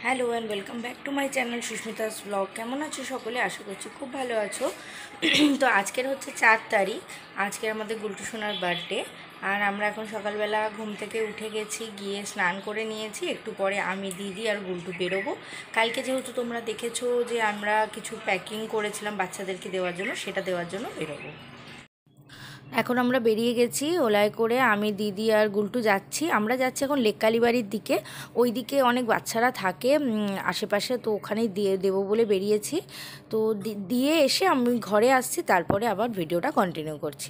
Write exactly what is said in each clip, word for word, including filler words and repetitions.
Hello and welcome back to my channel Susmita's blog. কেমন আছো সকলে? আশা করছি খুব ভালো আছো। তো আজকের হচ্ছে চার তারিখ, আজকের আমাদের গুলটু সোনার বার্থডে। আর আমরা এখন সকালবেলা ঘুম থেকে উঠে গেছি, গিয়ে স্নান করে নিয়েছি। একটু পরে আমি, দিদি আর গুলটু বেরোবো। কালকে যেহেতু তোমরা দেখেছো যে আমরা কিছু প্যাকিং করেছিলাম বাচ্চাদেরকে দেওয়ার জন্য, সেটা দেওয়ার জন্য বেরোবো। এখন আমরা বেরিয়ে গেছি ওলায় করে, আমি, দিদি আর গুলটু যাচ্ছি। আমরা যাচ্ছি এখন লেক কালীবাড়ির দিকে। ওই দিকে অনেক বাচ্চারা থাকে আশেপাশে, তো ওখানেই দিয়ে দেবো বলে বেরিয়েছি। তো দিয়ে এসে আমি ঘরে আসছি, তারপরে আবার ভিডিওটা কন্টিনিউ করছি।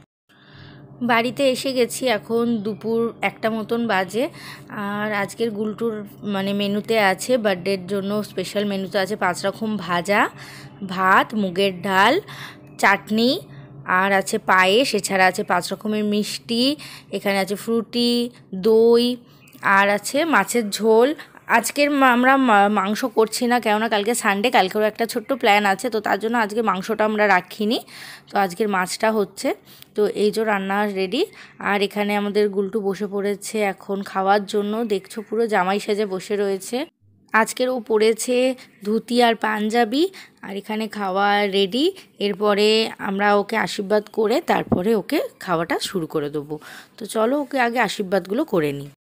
বাড়িতে এসে গেছি, এখন দুপুর একটা মতন বাজে। আর আজকের গুলটুর মানে মেনুতে আছে, বার্থডের জন্য স্পেশাল মেনুতে আছে পাঁচ রকম ভাজা, ভাত, মুগের ডাল, চাটনি, আর আছে পায়েস। এছাড়া আছে পাঁচ রকমের মিষ্টি, এখানে আছে ফ্রুটি, দই, আর আছে মাছের ঝোল। আজকের আমরা মাংস করছি না, কেননা কালকে সানডে, কালকেও একটা ছোট্ট প্ল্যান আছে, তো তার জন্য আজকে মাংসটা আমরা রাখিনি। তো আজকের মাছটা হচ্ছে। তো এই যে রান্না রেডি। আর এখানে আমাদের গুলটু বসে পড়েছে এখন খাওয়ার জন্য। দেখছো পুরো জামাই সেজে বসে রয়েছে। আজকের ও পরেছে ধুতি আর পাঞ্জাবি। আর এখানে খাওয়া রেডি। এরপরে আমরা ওকে আশীর্বাদ করে তারপরে ওকে খাওয়াটা শুরু করে দেবো। তো চলো ওকে আগে আশীর্বাদগুলো করে নিই।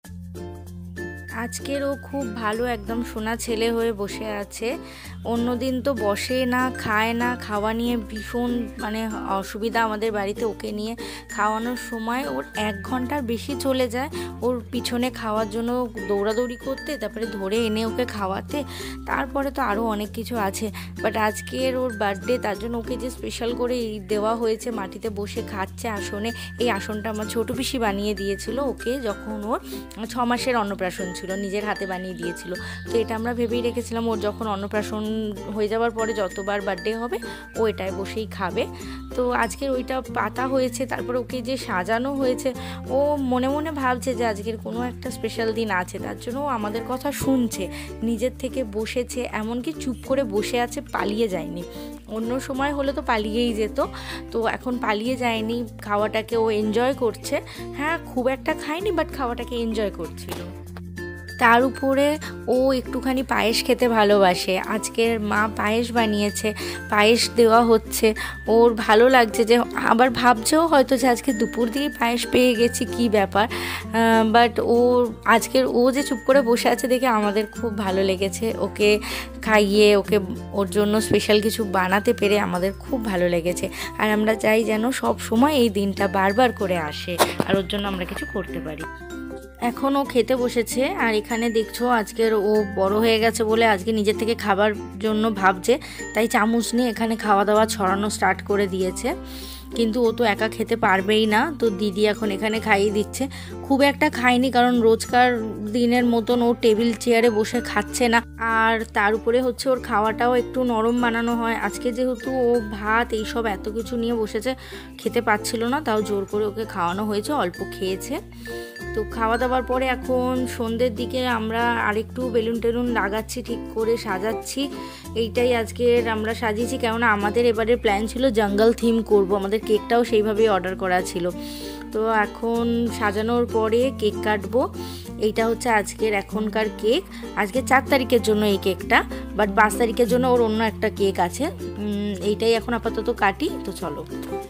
আজকের ও খুব ভালো, একদম সোনা ছেলে হয়ে বসে আছে। অন্যদিন তো বসে না, খায় না, খাওয়া নিয়ে ভীষণ মানে অসুবিধা আমাদের বাড়িতে। ওকে নিয়ে খাওয়ানোর সময় ওর এক ঘন্টার বেশি চলে যায় ওর পিছনে খাওয়ার জন্য দৌড়াদৌড়ি করতে, তারপরে ধরে এনে ওকে খাওয়াতে, তারপরে তো আরও অনেক কিছু আছে। বাট আজকের ওর বার্থডে, তার জন্য ওকে যে স্পেশাল করে দেওয়া হয়েছে, মাটিতে বসে খাচ্ছে আসনে। এই আসনটা আমার ছোটো পিসি বানিয়ে দিয়েছিল ওকে, যখন ওর ছ মাসের অন্নপ্রাশন ছিল, নিজের হাতে বানিয়ে দিয়েছিল। তো এটা আমরা ভেবেই রেখেছিলাম ওর যখন অন্নপ্রাশন হয়ে যাওয়ার পরে যতবার বার্থডে হবে ও এটায় বসেই খাবে। তো আজকের ওইটা পাতা হয়েছে, তারপর ওকে যে সাজানো হয়েছে, ও মনে মনে ভাবছে যে আজকের কোনো একটা স্পেশাল দিন আছে, তার জন্য ও আমাদের কথা শুনছে, নিজের থেকে বসেছে, এমনকি চুপ করে বসে আছে, পালিয়ে যায়নি। অন্য সময় হলে তো পালিয়েই যেত, তো এখন পালিয়ে যায়নি, খাওয়াটাকে ও এনজয় করছে। হ্যাঁ, খুব একটা খায়নি, বাট খাওয়াটাকে এনজয় করছিল। তার উপরে ও একটুখানি পায়েস খেতে ভালোবাসে। আজকের মা পায়েস বানিয়েছে, পায়েস দেওয়া হচ্ছে, ওর ভালো লাগছে। যে আবার ভাবছেও হয়তো যে আজকে দুপুর দিয়ে পায়েস পেয়ে গেছি, কি ব্যাপার। বাট ও আজকের ও যে চুপ করে বসে আছে দেখে আমাদের খুব ভালো লেগেছে। ওকে খাইয়ে, ওকে ওর জন্য স্পেশাল কিছু বানাতে পেরে আমাদের খুব ভালো লেগেছে। আর আমরা চাই যেন সব সময় এই দিনটা বারবার করে আসে, আর ওর জন্য আমরা কিছু করতে পারি। এখন ও খেতে বসেছে। আর এখানে দেখছো আজকের ও বড় হয়ে গেছে বলে আজকে নিজের থেকে খাবার জন্য ভাবছে, তাই চামচ নিয়ে এখানে খাওয়া দাওয়া ছড়ানো স্টার্ট করে দিয়েছে। কিন্তু ও তো একা খেতে পারবেই না, তো দিদি এখন এখানে খাইয়ে দিচ্ছে। খুব একটা খায়নি, কারণ রোজকার দিনের মতন ও টেবিল চেয়ারে বসে খাচ্ছে না। আর তার উপরে হচ্ছে ওর খাওয়াটাও একটু নরম বানানো হয়। আজকে যেহেতু ও ভাত এইসব এত কিছু নিয়ে বসেছে, খেতে পাচ্ছিল না, তাও জোর করে ওকে খাওয়ানো হয়েছে, অল্প খেয়েছে। তো খাওয়া দাওয়ার পরে এখন সন্ধ্যের দিকে আমরা আরেকটু বেলুন টেলুন লাগাচ্ছি, ঠিক করে সাজাচ্ছি। এইটাই আজকের আমরা সাজিয়েছি, কেননা আমাদের এবারের প্ল্যান ছিল জঙ্গল থিম করব, আমাদের কেকটাও সেইভাবেই অর্ডার করা ছিল। তো এখন সাজানোর পরে কেক কাটবো। এইটা হচ্ছে আজকের এখনকার কেক, আজকে চার তারিখের জন্য এই কেকটা, বাট পাঁচ তারিখের জন্য ওর অন্য একটা কেক আছে। এইটাই এখন আপাতত কাটি। তো চলো,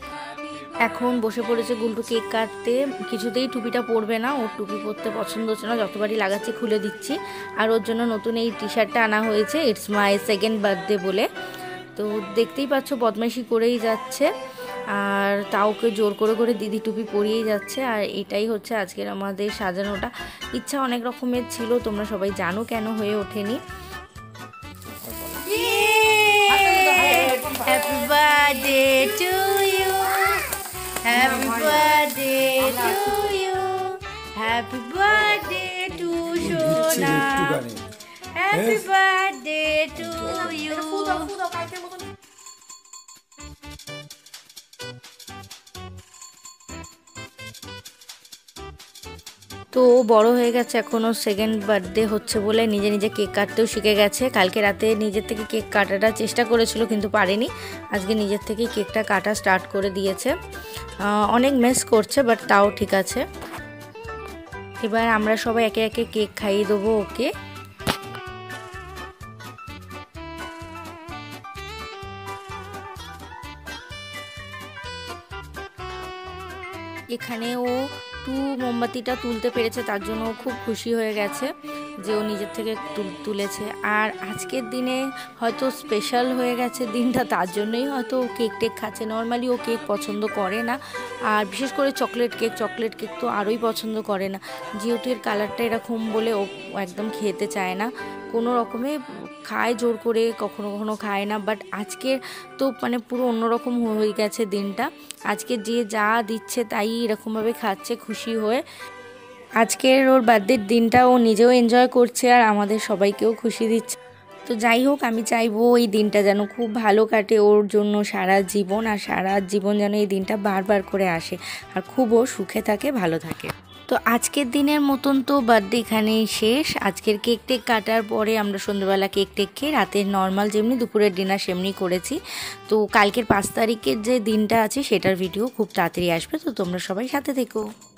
এখন বসে পড়েছে গুলটু কেক কাটতে। কিছুতেই টুপিটা পরবে না, ওর টুপি পরতে পছন্দ হচ্ছে না, যতবারই লাগাচ্ছি খুলে দিচ্ছি। আর ওর জন্য নতুন এই টি শার্টটা আনা হয়েছে, ইটস মাই সেকেন্ড বার্থডে বলে। তো দেখতেই পাচ্ছ বদমাইশি করেই যাচ্ছে, আর তাও ওকে জোর করে করে দিদি টুপি পরিয়েই যাচ্ছে। আর এটাই হচ্ছে আজকের আমাদের সাজানোটা। ইচ্ছা অনেক রকমের ছিল, তোমরা সবাই জানো কেন হয়ে ওঠেনি। Happy birthday to you, Happy birthday to you, happy birthday to Shona, happy birthday to you. তো ও বড় হয়ে গেছে, এখনও সেকেন্ড বার্থডে হচ্ছে বলে নিজে নিজে কেক কাটতেও শিখে গেছে। কালকে রাতে নিজের থেকে কেক কাটাটা চেষ্টা করেছিল, কিন্তু পারেনি। আজকে নিজের থেকে কেকটা কাটা স্টার্ট করে দিয়েছে। অনেক মিস করছে, বাট তাও ঠিক আছে। এবার আমরা সবাই একে একে কেক খাইয়ে দেবো ওকে। এখানে ও টু মোমবাতিটা তুলতে পেরেছে, তার জন্য ও খুব খুশি হয়ে গেছে যে ও নিজের থেকে তুলেছে। আর আজকের দিনে হয়তো স্পেশাল হয়ে গেছে দিনটা, তার জন্যই হয়তো ও কেক টেক খাচ্ছে। নর্মালি ও কেক পছন্দ করে না, আর বিশেষ করে চকলেট কেক চকলেট কেক তো আরোই পছন্দ করে না, যেহেতু এর কালারটা এরকম বলে ও একদম খেতে চায় না। কোনো রকমে খায় জোর করে, কখনো কখনো খায় না, বাট আজকে তো মানে পুরো অন্যরকম হয়ে গেছে দিনটা। আজকে যে যা দিচ্ছে তাই এরকমভাবে খাচ্ছে খুশি হয়ে। আজকের ওর বার্থডের দিনটা ও নিজেও এনজয় করছে আর আমাদের সবাইকেও খুশি দিচ্ছে। তো যাই হোক, আমি চাইবো এই দিনটা যেন খুব ভালো কাটে ওর জন্য সারা জীবন, আর সারা জীবন যেন এই দিনটা বারবার করে আসে আর খুব ও সুখে থাকে, ভালো থাকে। তো আজকের দিনের মতন তো বার্থডে এখানেই শেষ। আজকের কেক টেক কাটার পরে আমরা সন্ধ্যাবেলা কেক টেক খেয়ে রাতের নর্মাল যেমনি দুপুরের ডিনার সেমনি করেছি। তো কালকের পাঁচ তারিখের যে দিনটা আছে সেটার ভিডিও খুব তাড়াতাড়ি আসবে, তো তোমরা সবাই সাথে থেকো।